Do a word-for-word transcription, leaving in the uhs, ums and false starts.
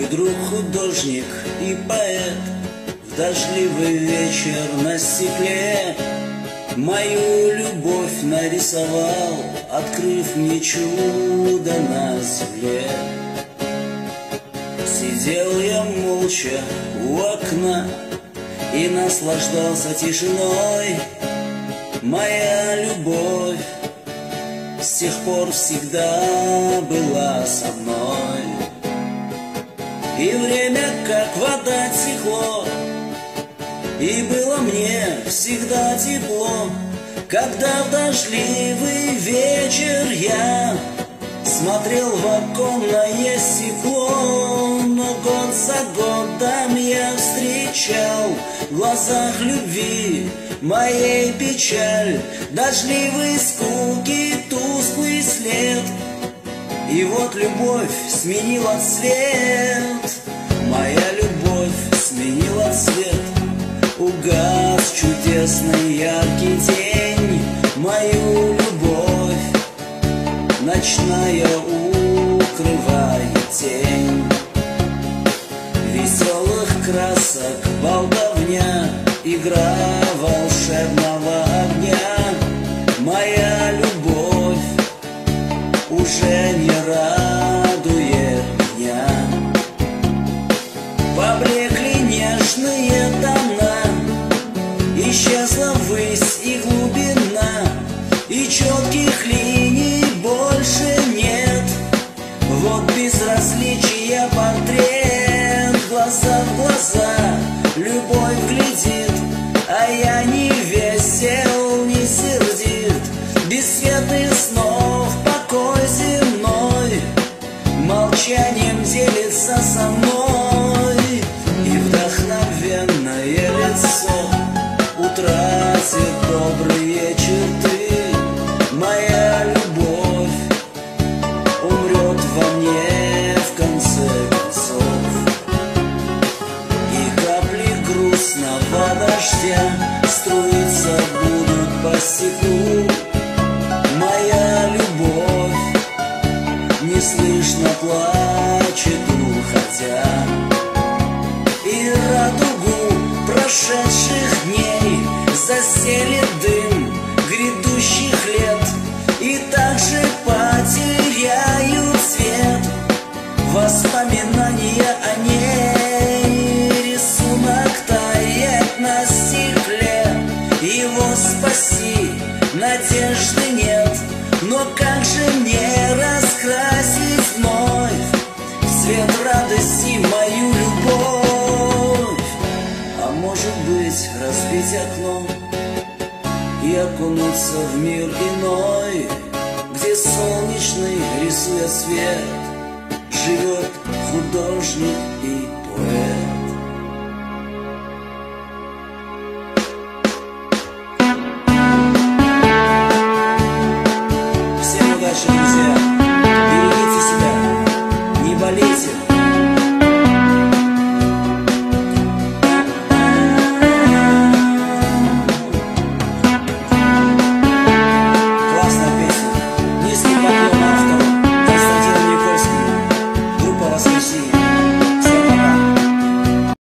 Мой друг художник и поэт в дождливый вечер на стекле мою любовь нарисовал, открыв мне чудо на земле. Сидел я молча у окна и наслаждался тишиной. Моя любовь с тех пор всегда была со мной. И время, как вода, текло, и было мне всегда тепло, когда в дождливый вечер я смотрел в оконное стекло. Но год за годом я встречал в глазах любви моей печаль, дождливый скуки, тусклый след. И вот любовь сменила цвет, моя любовь сменила цвет. Угас чудесный яркий день, мою любовь ночная укрывает тень. Веселых красок болтовня, игра волшебного огня. Моя любовь уже не радует меня. Поблекли нежные тона, исчезла ввысь и глубина, и четких линий больше нет. Вот безразличия портрет, глаза в глаза любовь глядит, а я не весел, не сердит. Без светлых снов покой земной молчанием делится со мной. И вдохновенное лицо утратит добрые черты. Моя любовь умрет во мне в конце концов. И капли грустного дождя струиться будут по стеклу. Моя любовь неслышно плачет, уходя. И радугу прошедших дней заселит дым грядущих лет, и также потеряю цвет воспоминания о ней. Рисунок тает на стекле, его спаси надежды нет. Но как же мне раскрасить вновь в цвет радости мою любовь? А может быть, разбить окно и окунуться в мир иной, где солнечный, рисуя свет, живет художник и